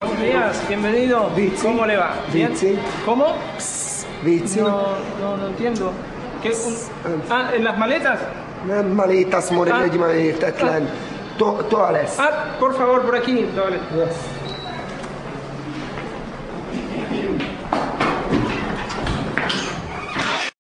Buenos días, bienvenido. Vizi. ¿Cómo le va? ¿Bien? Vizi. ¿Cómo? Vizi. No entiendo. ¿En las maletas? Maletas, morello di maleta, toales. Por favor, por aquí. Dale. Yes.